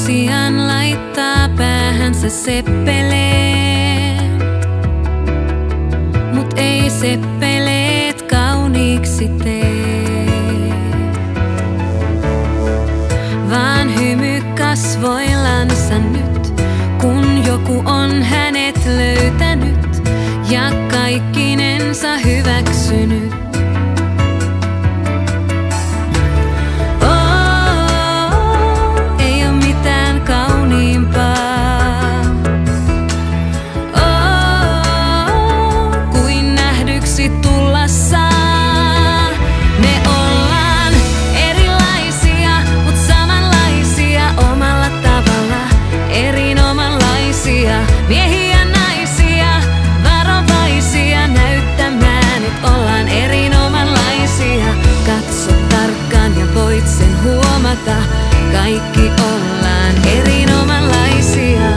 asian laittaa päähänsä seppeleet, mut ei seppeleet kauniiksi tee, vaan hymy kasvoillansa nyt, kun joku on hänet löytänyt ja kaikkinensa hyväksynyt. Miehiä, naisia, varovaisia näyttämään, et ollaan erinomaisia. Katso tarkkaan ja voit sen huomata, kaikki ollaan erinomaisia.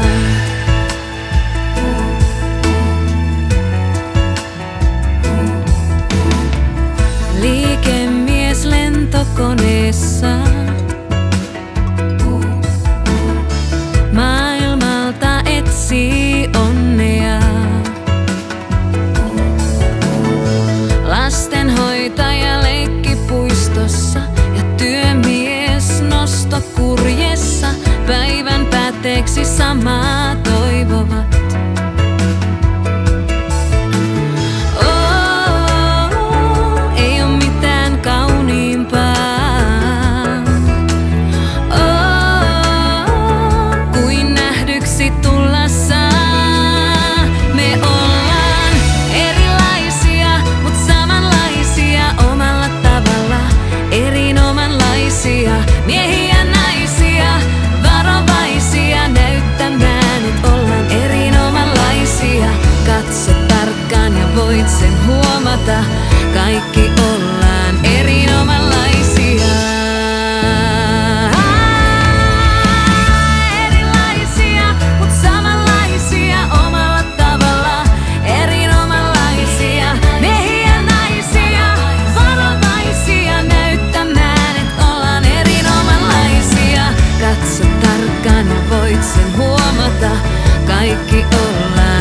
Liikemies lentokoneessa. Onnea. Lastenhoitaja leikkipuistossa ja työmies nostokurjessa päivän päätteeksi samaa toivovat. Ei oo mitään kauniimpaa kuin nähdyksi tulla saa. Miehiä, naisia, varovaisia näyttämään, et ollaan erinomaisia. Katso tarkkaan ja voit sen huomata, kaikki ollaan erinomaisia. Erilaisia, mut samanlaisia omalla tavalla. Erinomaisia. Miehiä, naisia, varovaisia näyttämään, et ollaan erinomaisia. Katso tarkkaan ja voit sen huomata, kaikki ollaan